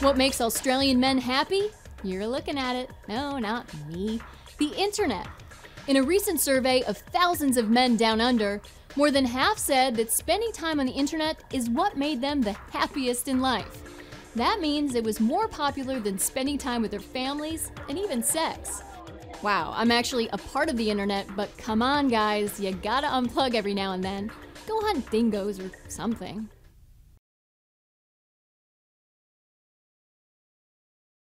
What makes Australian men happy? You're looking at it. No, not me. The internet. In a recent survey of thousands of men down under, more than half said that spending time on the internet is what made them the happiest in life. That means it was more popular than spending time with their families and even sex. Wow, I'm actually a part of the internet, but come on guys, you gotta unplug every now and then. Go hunt dingoes or something.